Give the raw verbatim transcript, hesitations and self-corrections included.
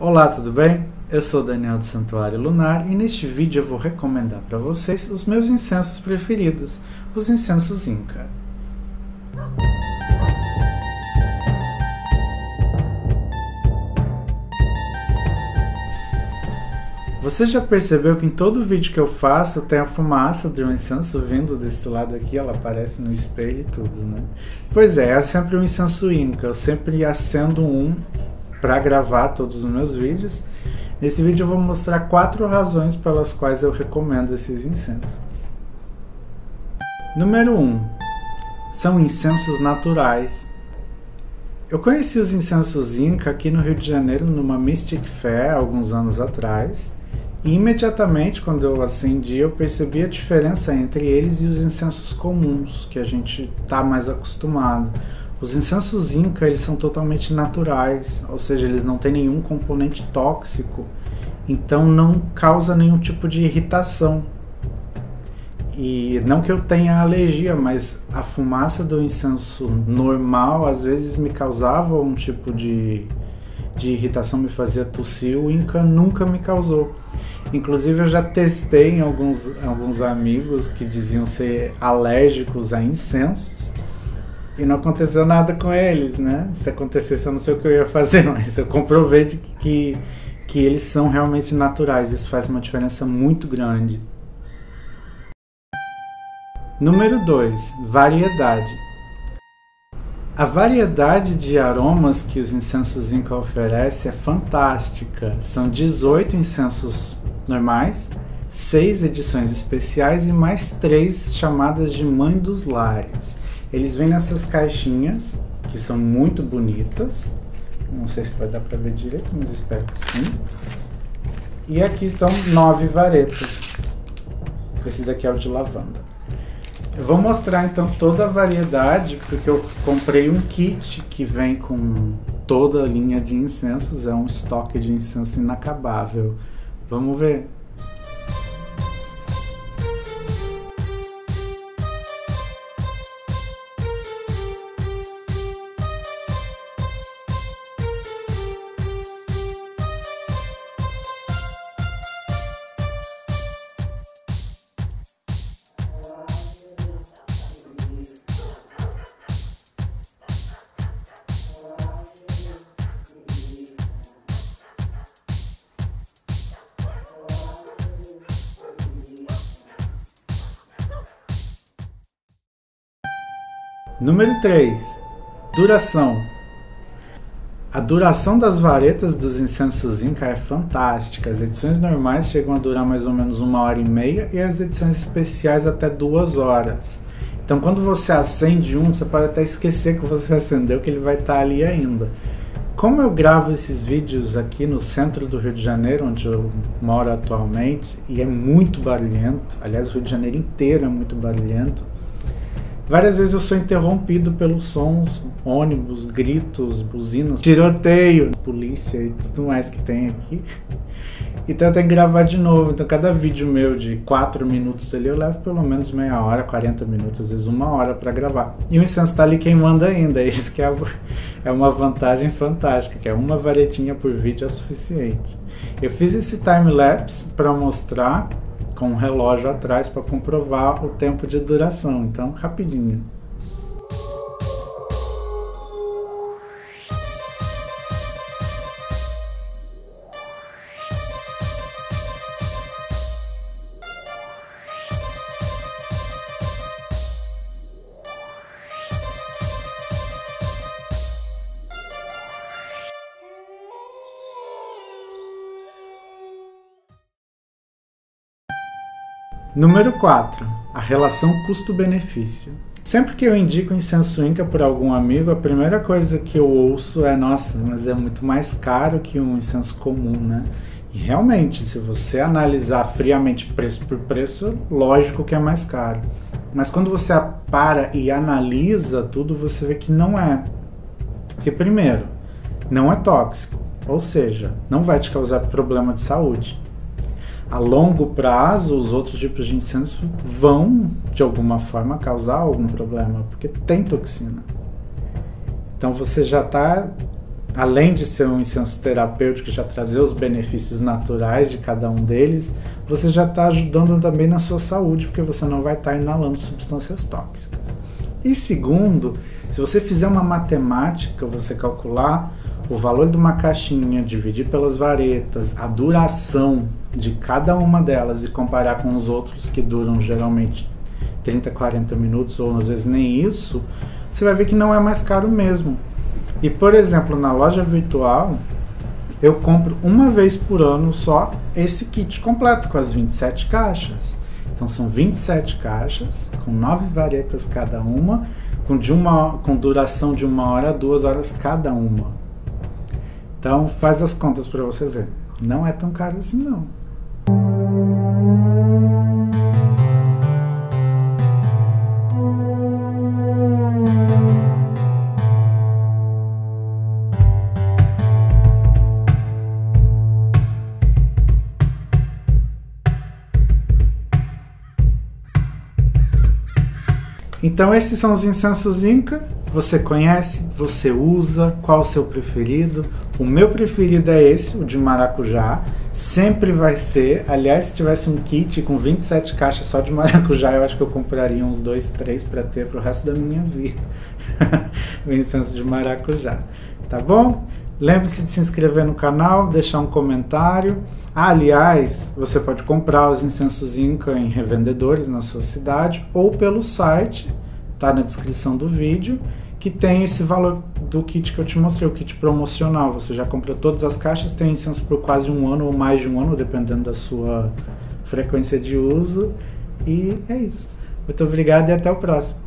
Olá, tudo bem? Eu sou Daniel do Santuário Lunar e neste vídeo eu vou recomendar para vocês os meus incensos preferidos, os incensos Inca. Você já percebeu que em todo vídeo que eu faço tem a fumaça de um incenso vindo desse lado aqui, ela aparece no espelho e tudo, né? Pois é, é sempre um incenso Inca, eu sempre acendo um para gravar todos os meus vídeos. Nesse vídeo eu vou mostrar quatro razões pelas quais eu recomendo esses incensos. Número um. São incensos naturais. Eu conheci os incensos Inca aqui no Rio de Janeiro numa Mystic Fair alguns anos atrás. E imediatamente quando eu acendi eu percebi a diferença entre eles e os incensos comuns que a gente está mais acostumado. Os incensos Inca, eles são totalmente naturais, ou seja, eles não têm nenhum componente tóxico, então não causa nenhum tipo de irritação. E não que eu tenha alergia, mas a fumaça do incenso normal às vezes me causava um tipo de, de irritação, me fazia tossir. O Inca nunca me causou. Inclusive eu já testei em alguns, alguns amigos que diziam ser alérgicos a incensos e não aconteceu nada com eles, né? Se acontecesse eu não sei o que eu ia fazer, mas eu comprovei de que, que, que eles são realmente naturais. Isso faz uma diferença muito grande. Número dois. Variedade. A variedade de aromas que os incensos Inca oferecem é fantástica. São dezoito incensos normais, seis edições especiais e mais três chamadas de Mãe dos Lares. Eles vêm nessas caixinhas, que são muito bonitas. Não sei se vai dar para ver direito, mas espero que sim. E aqui estão nove varetas. Esse daqui é o de lavanda. Eu vou mostrar então toda a variedade, porque eu comprei um kit que vem com toda a linha de incensos. É um estoque de incenso inacabável. Vamos ver. Número três. Duração. A duração das varetas dos incensos Inca é fantástica. As edições normais chegam a durar mais ou menos uma hora e meia e as edições especiais até duas horas. Então quando você acende um, você pode até esquecer que você acendeu, que ele vai estar ali ainda. Como eu gravo esses vídeos aqui no centro do Rio de Janeiro, onde eu moro atualmente, e é muito barulhento, aliás o Rio de Janeiro inteiro é muito barulhento, várias vezes eu sou interrompido pelos sons, ônibus, gritos, buzinas, tiroteio, polícia e tudo mais que tem aqui. Então eu tenho que gravar de novo. Então cada vídeo meu de quatro minutos ali eu levo pelo menos meia hora, quarenta minutos, às vezes uma hora para gravar. E o incenso está ali queimando ainda. Isso que é, é uma vantagem fantástica, que é uma varetinha por vídeo é suficiente. Eu fiz esse time-lapse para mostrar com um relógio atrás para comprovar o tempo de duração, então rapidinho. Número quatro. A relação custo-benefício. Sempre que eu indico incenso Inca por algum amigo, a primeira coisa que eu ouço é: nossa, mas é muito mais caro que um incenso comum, né? E realmente, se você analisar friamente preço por preço, lógico que é mais caro. Mas quando você para e analisa tudo, você vê que não é. Porque primeiro, não é tóxico, ou seja, não vai te causar problema de saúde. A longo prazo, os outros tipos de incenso vão, de alguma forma, causar algum problema, porque tem toxina. Então você já está além de ser um incenso terapêutico, já trazer os benefícios naturais de cada um deles, você já está ajudando também na sua saúde, porque você não vai estar inalando substâncias tóxicas. E segundo, se você fizer uma matemática, você calcular o valor de uma caixinha, dividir pelas varetas, a duração de cada uma delas e comparar com os outros que duram geralmente trinta, quarenta minutos ou às vezes nem isso, você vai ver que não é mais caro mesmo. E, por exemplo, na loja virtual, eu compro uma vez por ano só esse kit completo com as vinte e sete caixas. Então são vinte e sete caixas, com nove varetas cada uma, com, de uma, com duração de uma hora a duas horas cada uma. Então faz as contas para você ver. Não é tão caro assim não. Então esses são os incensos Inca. Você conhece? Você usa? Qual o seu preferido? O meu preferido é esse, o de maracujá. Sempre vai ser. Aliás, se tivesse um kit com vinte e sete caixas só de maracujá, eu acho que eu compraria uns dois, três para ter pro resto da minha vida. O incenso de maracujá. Tá bom? Lembre-se de se inscrever no canal, deixar um comentário. Ah, aliás, você pode comprar os incensos Inca em revendedores na sua cidade ou pelo site, tá na descrição do vídeo, que tem esse valor do kit que eu te mostrei, o kit promocional. Você já compra todas as caixas, tem incenso por quase um ano ou mais de um ano, dependendo da sua frequência de uso. E é isso. Muito obrigado e até o próximo.